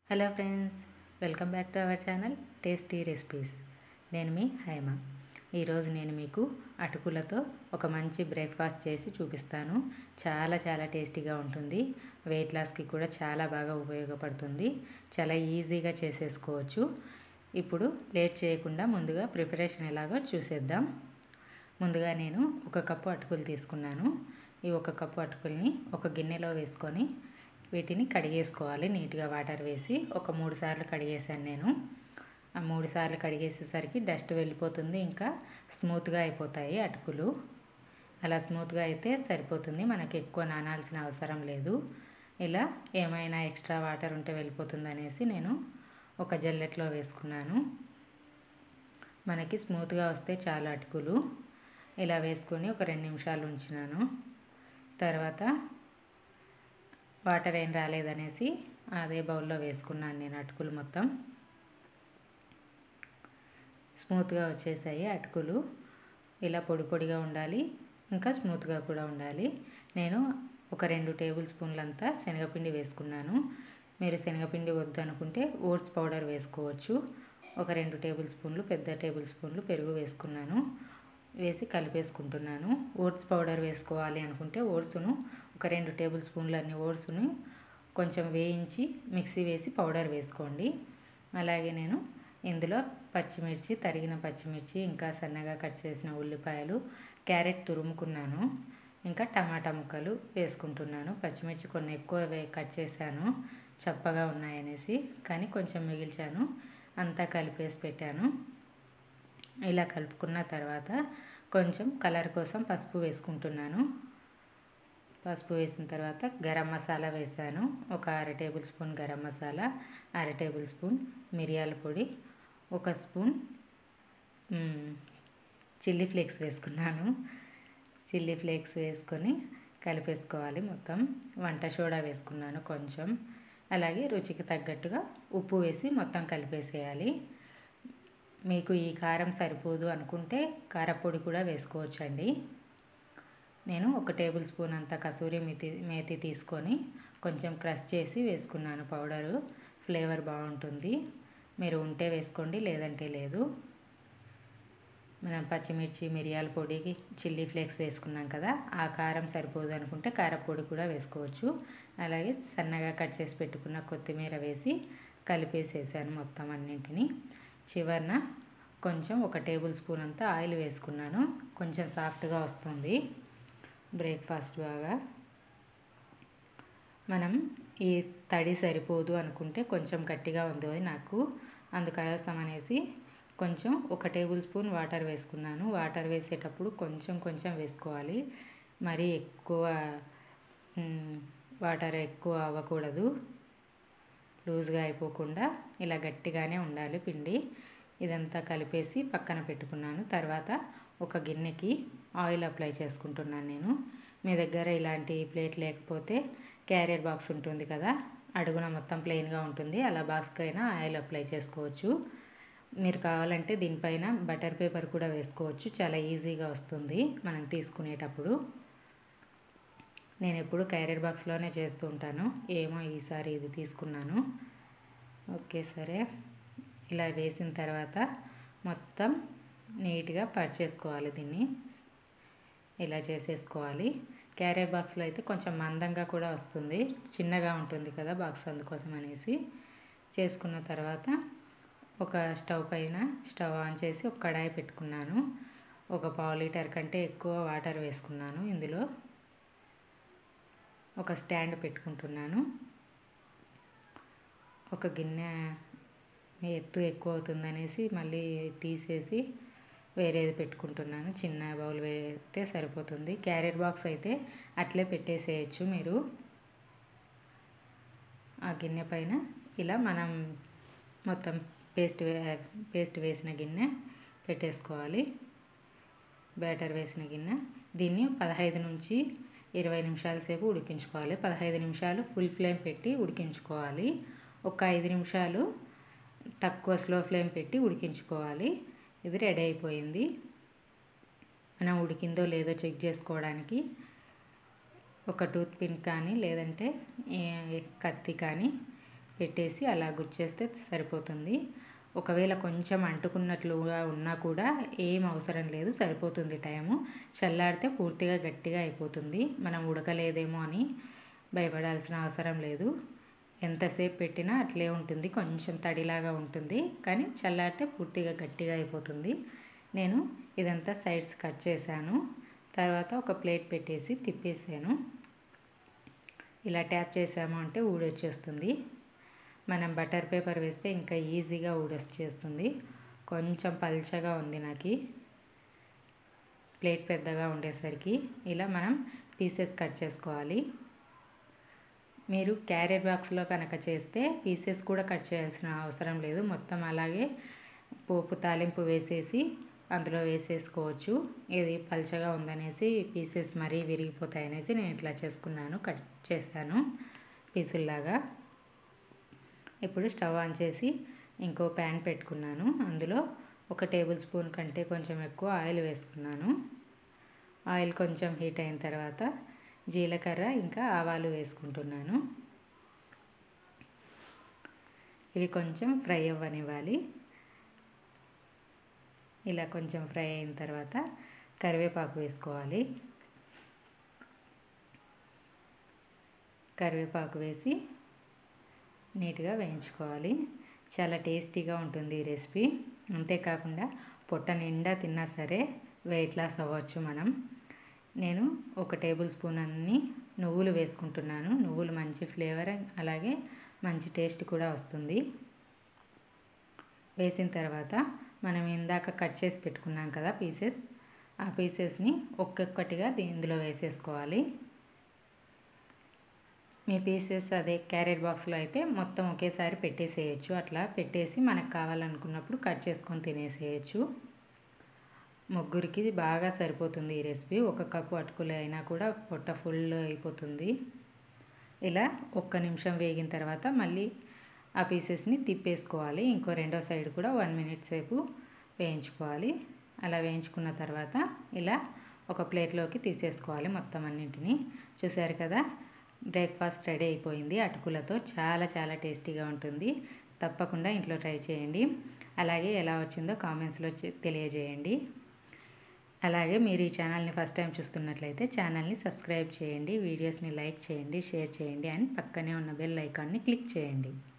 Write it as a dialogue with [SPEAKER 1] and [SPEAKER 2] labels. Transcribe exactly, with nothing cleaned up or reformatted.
[SPEAKER 1] Hello friends, welcome back to our channel tasty recipes. నేను మీ హైమ. ఈరోజు నేను మీకు అటుకులతో ఒక మంచి బ్రేక్ఫాస్ట్ చేసి చూపిస్తాను. చాలా చాలా టేస్టీగా ఉంటుంది. వెయిట్ లాస్కి కూడా చాలా బాగా ఉపయోగపడుతుంది. చాలా ఈజీగా చేసేసుకోవచ్చు. ఇప్పుడు లేట్ చేయకుండా ముందుగా ప్రిపరేషన్ ఎలాగో చూసేద్దాం. ముందుగా నేను ఒక కప్పు అటుకులు తీసుకున్నాను. ఈ ఒక కప్పు అటుకుల్ని ఒక గిన్నెలో వేసుకొని వీటిని కడిగేసుకోవాలి. నీట్గా వాటర్ వేసి ఒక మూడు సార్లు కడిగేసాను నేను. ఆ మూడు సార్లు కడిగేసేసరికి డస్ట్ వెళ్ళిపోతుంది, ఇంకా స్మూత్గా అయిపోతాయి అటుకులు. అలా స్మూత్గా అయితే సరిపోతుంది, మనకి ఎక్కువ నానాల్సిన అవసరం లేదు. ఇలా ఏమైనా ఎక్స్ట్రా వాటర్ ఉంటే వెళ్ళిపోతుంది అనేసి నేను ఒక జల్లెట్లో వేసుకున్నాను. మనకి స్మూత్గా వస్తే చాలా అటుకులు. ఇలా వేసుకొని ఒక రెండు నిమిషాలు ఉంచినాను. తర్వాత వాటర్ ఏం రాలేదనేసి అదే బౌల్లో వేసుకున్నాను నేను అటుకులు. మొత్తం స్మూత్గా వచ్చేసాయి అటుకులు. ఇలా పొడి పొడిగా ఉండాలి, ఇంకా స్మూత్గా కూడా ఉండాలి. నేను ఒక రెండు టేబుల్ స్పూన్లంతా శనగపిండి వేసుకున్నాను. మీరు శనగపిండి వద్దు అనుకుంటే ఓట్స్ పౌడర్ వేసుకోవచ్చు. ఒక రెండు టేబుల్ స్పూన్లు పెద్ద టేబుల్ స్పూన్లు పెరుగు వేసుకున్నాను. వేసి కలిపేసుకుంటున్నాను. ఓట్స్ పౌడర్ వేసుకోవాలి అనుకుంటే ఓట్స్ను ఒక రెండు టేబుల్ స్పూన్లు అన్ని ఓట్స్ను కొంచెం వేయించి మిక్సీ వేసి పౌడర్ వేసుకోండి. అలాగే నేను ఇందులో పచ్చిమిర్చి, తరిగిన పచ్చిమిర్చి, ఇంకా సన్నగా కట్ చేసిన ఉల్లిపాయలు, క్యారెట్ తురుముకున్నాను, ఇంకా టమాటా ముక్కలు వేసుకుంటున్నాను. పచ్చిమిర్చి కొన్ని ఎక్కువ వే కట్ చేశాను చప్పగా ఉన్నాయనేసి, కానీ కొంచెం మిగిల్చాను. అంతా కలిపేసి పెట్టాను. ఇలా కలుపుకున్న తర్వాత కొంచెం కలర్ కోసం పసుపు వేసుకుంటున్నాను. పసుపు వేసిన తర్వాత గరం మసాలా వేసాను. ఒక అర టేబుల్ స్పూన్ గరం మసాలా, అర టేబుల్ స్పూన్ మిరియాల పొడి, ఒక స్పూన్ చిల్లీ ఫ్లేక్స్ వేసుకున్నాను. చిల్లీ ఫ్లేక్స్ వేసుకొని కలిపేసుకోవాలి మొత్తం. వంట సోడా వేసుకున్నాను కొంచెం. అలాగే రుచికి తగ్గట్టుగా ఉప్పు వేసి మొత్తం కలిపేసేయాలి. మీకు ఈ కారం సరిపోదు అనుకుంటే కారపొడి కూడా వేసుకోవచ్చండి. నేను ఒక టేబుల్ స్పూన్ అంత కసూరి మేతి మేతి తీసుకొని కొంచెం క్రష్ చేసి వేసుకున్నాను పౌడరు. ఫ్లేవర్ బాగుంటుంది. మీరు ఉంటే వేసుకోండి, లేదంటే లేదు. మనం పచ్చిమిర్చి, మిరియాల పొడి, చిల్లీ ఫ్లేక్స్ వేసుకున్నాం కదా, ఆ కారం సరిపోదు అనుకుంటే కారపొడి కూడా వేసుకోవచ్చు. అలాగే సన్నగా కట్ చేసి పెట్టుకున్న కొత్తిమీర వేసి కలిపేసేసాను మొత్తం అన్నింటినీ. చివరన కొంచెం ఒక టేబుల్ స్పూన్ అంతా ఆయిల్ వేసుకున్నాను. కొంచెం సాఫ్ట్గా వస్తుంది బ్రేక్ఫాస్ట్ బాగా. మనం ఈ తడి సరిపోదు అనుకుంటే కొంచెం గట్టిగా ఉంది నాకు, అందుకోసం అనేసి కొంచెం ఒక టేబుల్ స్పూన్ వాటర్ వేసుకున్నాను. వాటర్ వేసేటప్పుడు కొంచెం కొంచెం వేసుకోవాలి, మరీ ఎక్కువ వాటర్ ఎక్కువ అవ్వకూడదు, లూజ్గా అయిపోకుండా ఇలా గట్టిగానే ఉండాలి పిండి. ఇదంతా కలిపేసి పక్కన పెట్టుకున్నాను. తర్వాత ఒక గిన్నెకి ఆయిల్ అప్లై చేసుకుంటున్నాను నేను. మీ దగ్గర ఇలాంటి ప్లేట్ లేకపోతే క్యారియర్ బాక్స్ ఉంటుంది కదా, అడుగున మొత్తం ప్లెయిన్గా ఉంటుంది, అలా బాక్స్కైనా ఆయిల్ అప్లై చేసుకోవచ్చు. మీరు కావాలంటే దీనిపైన బటర్ పేపర్ కూడా వేసుకోవచ్చు. చాలా ఈజీగా వస్తుంది మనం తీసుకునేటప్పుడు. నేను ఎప్పుడు క్యారియర్ బాక్స్లోనే చేస్తూ ఉంటాను. ఏమో ఈసారి ఇది తీసుకున్నాను. ఓకే, సరే. ఇలా వేసిన తర్వాత మొత్తం నీట్గా పర్చేసుకోవాలి. దీన్ని ఇలా చేసేసుకోవాలి. క్యారియర్ బాక్స్లో అయితే కొంచెం మందంగా కూడా వస్తుంది, చిన్నగా ఉంటుంది కదా బాక్స్, అందుకోసం అనేసి చేసుకున్న తర్వాత ఒక స్టవ్ పైన స్టవ్ ఆన్ చేసి ఒక కడాయి పెట్టుకున్నాను. ఒక పావు లీటర్ కంటే ఎక్కువ వాటర్ వేసుకున్నాను. ఇందులో ఒక స్టాండ్ పెట్టుకుంటున్నాను. ఒక గిన్నె ఎత్తు ఎక్కువ అవుతుందనేసి మళ్ళీ తీసేసి వేరేది పెట్టుకుంటున్నాను. చిన్న బౌల్ వేస్తే సరిపోతుంది. క్యారియర్ బాక్స్ అయితే అట్లే పెట్టేసేయచ్చు మీరు. ఆ గిన్నె పైన ఇలా మనం మొత్తం పేస్ట్ వే పేస్ట్ వేసిన గిన్నె పెట్టేసుకోవాలి, బ్యాటర్ వేసిన గిన్నె. దీన్ని పదహైదు నుంచి ఇరవై నిమిషాల సేపు ఉడికించుకోవాలి. పదహైదు నిమిషాలు ఫుల్ ఫ్లేమ్ పెట్టి ఉడికించుకోవాలి. ఒక ఐదు నిమిషాలు తక్కువ స్లో ఫ్లేమ్ పెట్టి ఉడికించుకోవాలి. ఇది రెడీ అయిపోయింది. మనం ఉడికిందో లేదో చెక్ చేసుకోవడానికి ఒక టూత్ పిన్ కానీ లేదంటే కత్తి కానీ పెట్టేసి అలా గుచ్చేస్తే సరిపోతుంది. ఒకవేళ కొంచెం అంటుకున్నట్లుగా ఉన్నా కూడా ఏం అవసరం లేదు, సరిపోతుంది టైము. చల్లారితే పూర్తిగా గట్టిగా అయిపోతుంది. మనం ఉడకలేదేమో అని భయపడాల్సిన అవసరం లేదు. ఎంతసేపు పెట్టినా అట్లే ఉంటుంది, కొంచెం తడిలాగా ఉంటుంది, కానీ చల్లారితే పూర్తిగా గట్టిగా అయిపోతుంది. నేను ఇదంతా సైడ్స్ కట్ చేశాను. తర్వాత ఒక ప్లేట్ పెట్టేసి తిప్పేసాను. ఇలా ట్యాప్ చేసాము అంటే ఊడొచ్చేస్తుంది. మనం బటర్ పేపర్ వేస్తే ఇంకా ఈజీగా ఊడొచ్చేస్తుంది. కొంచెం పల్చగా ఉంది నాకు, ప్లేట్ పెద్దగా ఉండేసరికి. ఇలా మనం పీసెస్ కట్ చేసుకోవాలి. మీరు క్యారియర్ బాక్స్లో కనుక చేస్తే పీసెస్ కూడా కట్ చేయాల్సిన అవసరం లేదు. మొత్తం అలాగే పోపు తాలింపు వేసేసి అందులో వేసేసుకోవచ్చు. ఇది పల్చగా ఉందనేసి పీసెస్ మరీ విరిగిపోతాయి అనేసి నేను ఇట్లా చేసుకున్నాను, కట్ చేశాను పీసుల్లాగా. ఇప్పుడు స్టవ్ ఆన్ చేసి ఇంకో ప్యాన్ పెట్టుకున్నాను. అందులో ఒక టేబుల్ స్పూన్ కంటే కొంచెం ఎక్కువ ఆయిల్ వేసుకున్నాను. ఆయిల్ కొంచెం హీట్ అయిన తర్వాత జీలకర్ర ఇంకా ఆవాలు వేసుకుంటున్నాను. ఇవి కొంచెం ఫ్రై అవ్వనివ్వాలి. ఇలా కొంచెం ఫ్రై అయిన తర్వాత కరివేపాకు వేసుకోవాలి. కరివేపాకు వేసి నీట్గా వేయించుకోవాలి. చాలా టేస్టీగా ఉంటుంది ఈ రెసిపీ. అంతేకాకుండా పొట్ట నిండా తిన్నా సరే వెయిట్ లాస్ అవ్వచ్చు మనం. నేను ఒక టేబుల్ స్పూన్ అన్ని నువ్వులు వేసుకుంటున్నాను. నువ్వులు మంచి ఫ్లేవర్ అలాగే మంచి టేస్ట్ కూడా వస్తుంది. వేసిన తర్వాత మనం ఇందాక కట్ చేసి పెట్టుకున్నాం కదా పీసెస్, ఆ పీసెస్ని ఒక్కొక్కటిగా ఇందులో వేసేసుకోవాలి. మీ పీసెస్ అదే క్యారియర్ బాక్స్లో అయితే మొత్తం ఒకేసారి పెట్టేసేయచ్చు. అట్లా పెట్టేసి మనకు కావాలనుకున్నప్పుడు కట్ చేసుకొని తినేసేయచ్చు. ముగ్గురికి బాగా సరిపోతుంది ఈ రెసిపీ. ఒక కప్పు అటుకులు అయినా కూడా పొట్ట ఫుల్ అయిపోతుంది. ఇలా ఒక్క నిమిషం వేగిన తర్వాత మళ్ళీ ఆ పీసెస్ని తిప్పేసుకోవాలి. ఇంకో రెండో సైడ్ కూడా వన్ మినిట్ సేపు వేయించుకోవాలి. అలా వేయించుకున్న తర్వాత ఇలా ఒక ప్లేట్లోకి తీసేసుకోవాలి మొత్తం అన్నింటినీ. చూసారు కదా, బ్రేక్ఫాస్ట్ రెడీ అయిపోయింది అటుకులతో. చాలా చాలా టేస్టీగా ఉంటుంది. తప్పకుండా ఇంట్లో ట్రై చేయండి. అలాగే ఎలా వచ్చిందో కామెంట్స్లో తెలియజేయండి. అలాగే మీరు ఈ ఛానల్ని ఫస్ట్ టైం చూస్తున్నట్లయితే ఛానల్ని సబ్స్క్రైబ్ చేయండి, వీడియోస్ని లైక్ చేయండి, షేర్ చేయండి అండ్ పక్కనే ఉన్న బెల్ ఐకాన్ని క్లిక్ చేయండి.